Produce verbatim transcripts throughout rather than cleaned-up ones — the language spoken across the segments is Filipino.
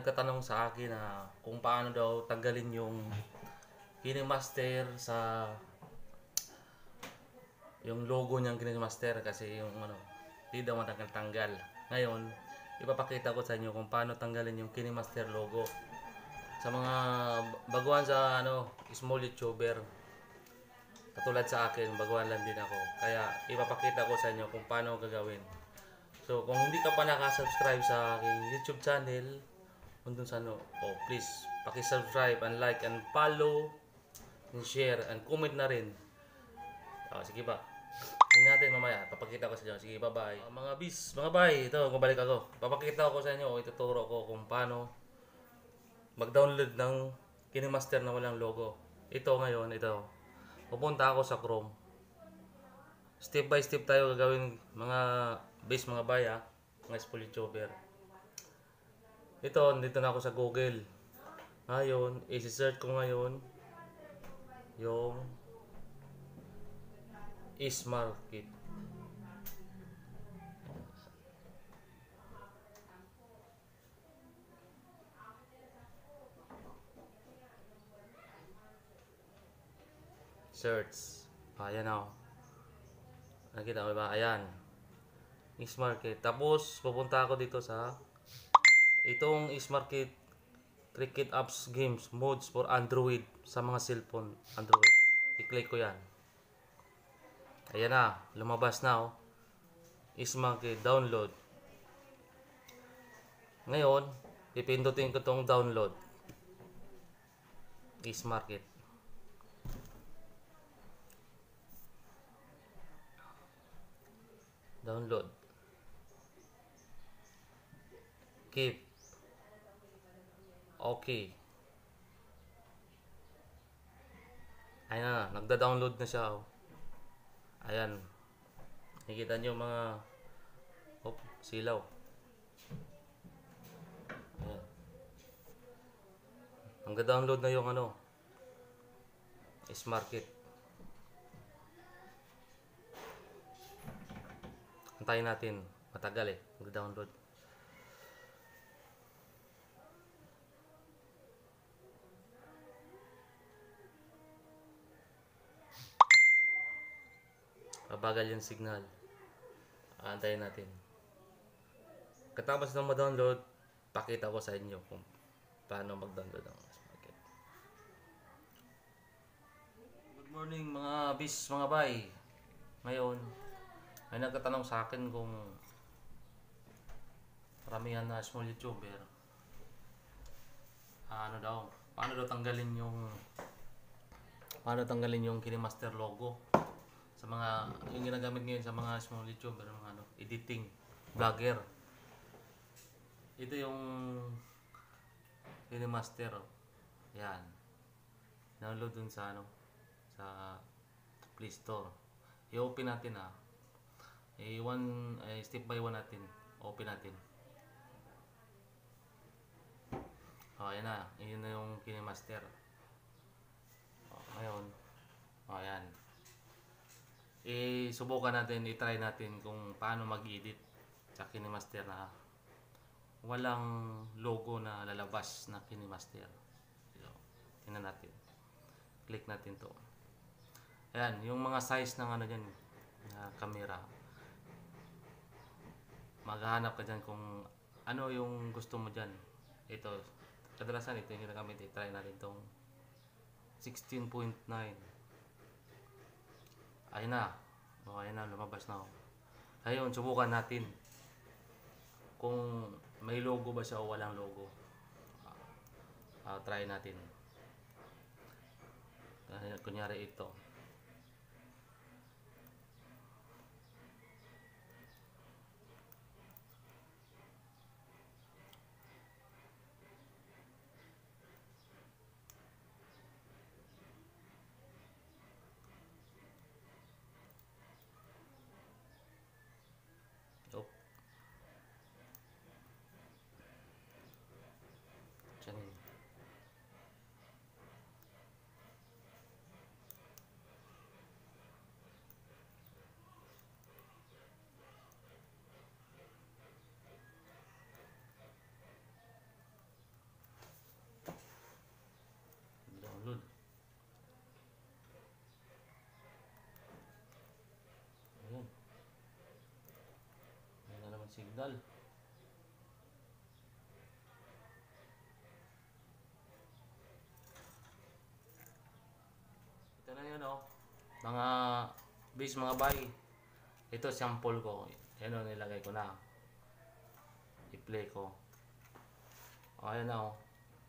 nagtatanong sa akin na kung paano daw tanggalin yung KineMaster sa yung logo niyang KineMaster kasi yung ano, hindi daw matanggal-tanggal. Ngayon, ipapakita ko sa inyo kung paano tanggalin yung KineMaster logo. Sa mga baguhan sa ano, small YouTuber, katulad sa akin, baguhan lang din ako. Kaya ipapakita ko sa inyo kung paano gagawin. So, kung hindi ka pa nakasubscribe sa aking YouTube channel, kung sa ano, oh, please, paki-subscribe and like and follow and share and comment na rin. Oh, sige ba? Hindi natin mamaya, papakita ko sa inyo. Sige, bye-bye. Uh, mga bis, mga bye, ito, kumabalik ako. Papakita ko sa inyo, o ituturo ko kung paano mag-download ng KineMaster na walang logo. Ito ngayon, ito. Pupunta ako sa Chrome. Step by step tayo gagawin, mga bis, mga baya, mga small YouTuber. Ito, dito na ako sa Google. Ngayon, i-search ko ngayon yung Ismarket. Search. Ayan o. Nakita ko ba? Ayan. Ismarket. Tapos, pupunta ako dito sa itong Ismarket Cricket Apps Games Modes for Android sa mga cellphone Android. I-click ko yan. Ayan na. Lumabas na o. Ismarket download. Ngayon, pipindutin ko itong download. Ismarket. Download. Keep. Okay. Ayan na, nagda-download na siya. Oh. Ayan. Nakikita nyo mga oh, silaw. Ayan. Nagda-download na yung ano, Ismarket. Antayin natin. Matagal eh. Nagda-download. Mabagal yung signal. Antayin natin. Katapos na ma-download, pakita ko sa inyo kung paano mag-download ng Ismarket. Good morning mga bis, mga bay. Ngayon, may nagtatanong sa akin kung karamihan na small YouTuber, ah, ano daw, paano daw tanggalin yung paano tanggalin yung KineMaster logo sa mga yung ginagamit ngayon sa mga small YouTuber, mga ano, editing, vlogger. Ito yung KineMaster. Oh. Yan. Download dun sa ano, sa Play Store. I-open natin ah. Eh, one, eh, step by one natin. Open natin. Oh, ayan na. Ayan na yung KineMaster. Oh, ngayon. Oh, ayan. I-subukan natin, i-try natin kung paano mag-edit sa KineMaster na walang logo na lalabas na KineMaster. So, tingnan natin. Click natin to. Ayan, yung mga size ng ano dyan, na camera. Maghahanap ka dyan kung ano yung gusto mo dyan. Ito, kadalasan ito yung ginagamit. I-try natin itong sixteen point nine. Ayun na. O, ayun na, lumabas na. Ayun, subukan natin kung may logo ba siya o walang logo. Uh, try natin. Kunyari ito. Oh. Diyan. signal. Ito na yun oh. Mga bis, mga bay. Ito sample ko. Yan o, nilagay ko na. I-play ko. O, ayan na o.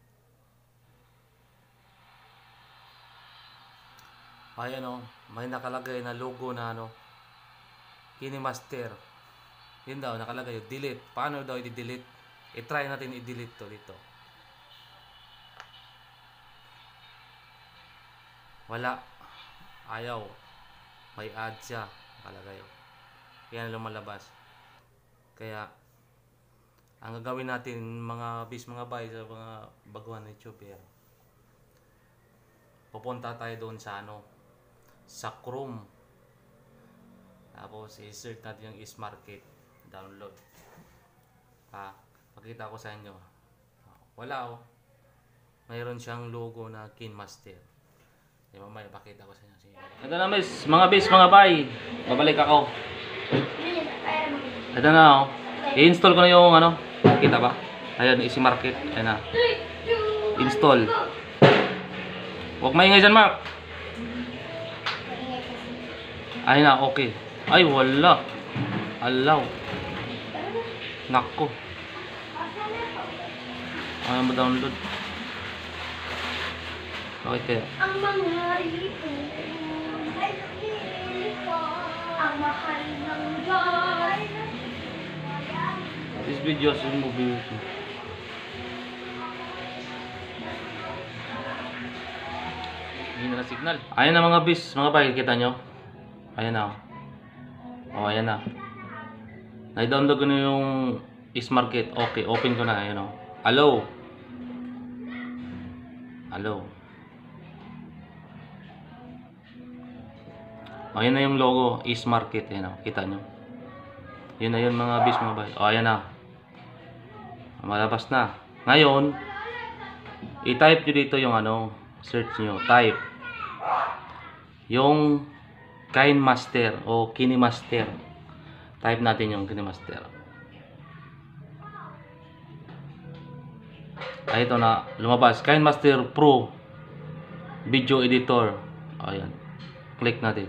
Ayan o. May nakalagay na logo na ano. KiniMaster. Yun daw, nakalagay. Delete. Paano daw i-delete? I-try natin i-delete to dito. Wala. Ayaw. May ad siya. Nakalagay o. Yan lumalabas. Kaya ang gagawin natin mga bis, mga bay sa mga baguhan na YouTuber, pupunta tayo doon sa ano, sa Chrome. Tapos i-search natin yung Ismarket, download. Ah, pakita ko sa inyo. Wala oh. Mayroon siyang logo na KiniMaster. Di ba may pakita ko sa inyo. Ito na mis, mga bis, mga bay. Babalik ako. Ito na oh. I-install ko na yung ano. Kita ba? Ayan, Ismarket. Ayan na. Install. Huwag maingay dyan, Mark. Ayan na, okay. Ay, wala. Alaw. Nako. Ano ba download? Bakit kaya? Ang mga rito ay nakikita ang mahal ng Diyos. This video is in movie. Hindi na signal. Ayan na mga bis, mga bay, kita nyo? Ayan na. Oh, ayan na. Na-download ko na yung Ismarket. Okay, open ko na. Ayan o. Hello. Hello. Ayan na yung logo, Ismarket. Ayan o, kita nyo. Yun na yun mga bis, mga bay. O, ayan na. Malabas na. Ngayon, i-type nyo dito yung ano, search nyo, type. Yung KiniMaster o KiniMaster. Type natin yung KiniMaster. Ay, ito na, lumabas. KiniMaster Pro Video Editor. Ayan. Click natin.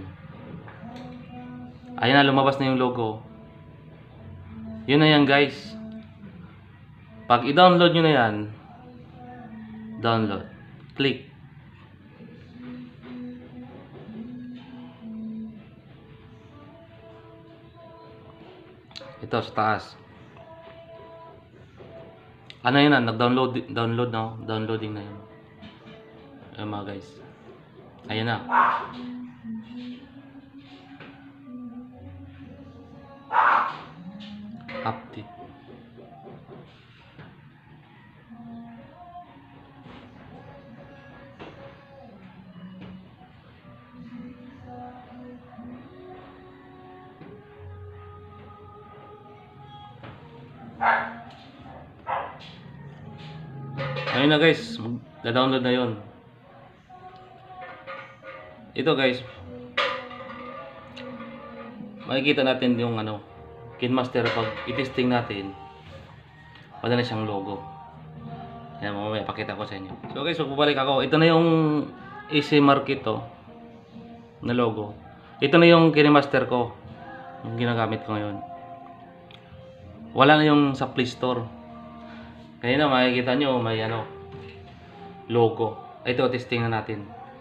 Ayan na, lumabas na yung logo. Yun na yan guys. Pag i-download nyo na yan, download, click. Ito sa taas. Ano yun na, nag-download, download na, downloading na yun. Ayan mga guys. Ayan na. Update. Ayun na guys, da-download na yun. Ito guys, makikita natin yung ano, KiniMaster. Pag i-testing natin, wala na siyang logo. Ayan, mamaya pakita ko sa inyo. So guys, magbabalik ako. Ito na yung Ismarket to na logo. Ito na yung KiniMaster ko, yung ginagamit ko ngayon. Wala na yung sa Play Store. Kaya na makikita nyo may ano, logo. Ito, testing na natin.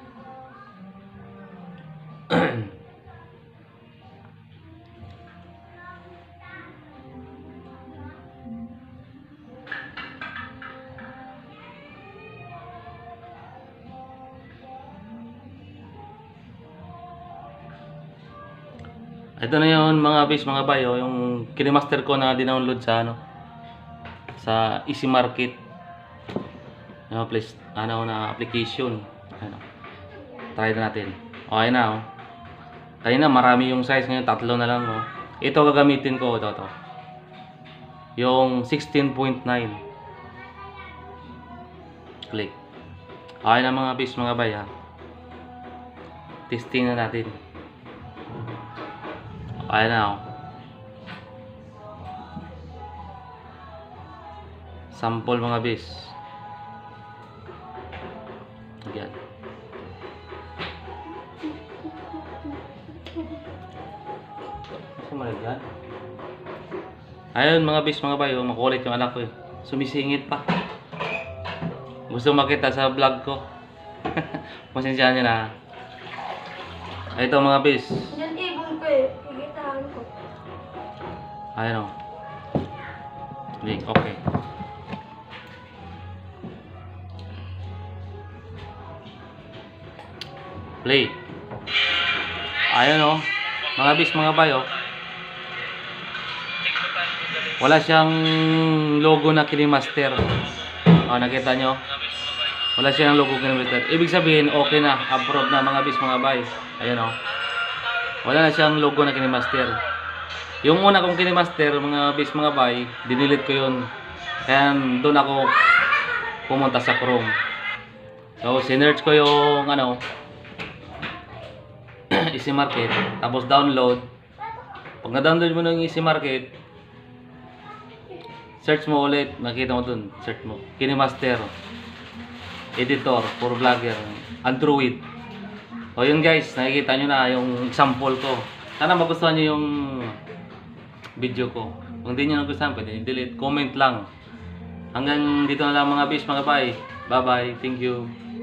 Ito na yun mga bis, mga bayo, yung KiniMaster ko na dinownload sa ano, sa Ismarket. Yung place, ano na application. Ano. Try na natin. Okay na oh. Kaya na marami yung size ngayon, tatlo na lang oh. Ito gagamitin ko, ito to. Yung sixteen point nine. Click. Okay na mga bis, mga bay ha. Testing na natin. Okay na oh. Sample mga bis. Yan. Kasi malagyan. Ayun mga bis, mga bayo, makulit yung anak ko eh. Sumisingit pa. Gusto makita sa vlog ko. Pasensyahan niyo na. Ito mga bis. Yan ibon ko eh. Kikitahan ko. Ayun o. Link, okay. Play. Ayun o. Mga bis, mga bayo. Wala siyang logo na Kinemaster. O, nakita nyo? Wala siyang logo Kinemaster. Ibig sabihin, okay na. Approve na mga bis, mga bay. Ayun o. Wala na siyang logo na Kinemaster. Yung una kong Kinemaster, mga bis, mga bay, dinilit ko yun. Kaya doon ako pumunta sa Chrome. So, sinearch ko yung ano, Easy Market. Tapos download. Pag na-download mo na yung Easy Market, search mo ulit, makita mo dun, search mo, Kinemaster editor for vlogger, Android. O yun guys, nakikita nyo na yung example ko. Sana magustuhan nyo yung video ko. Kung hindi nyo nagustuhan, pwede delete, comment lang. Hanggang dito na lang mga bis, mga bay. Bye bye, thank you.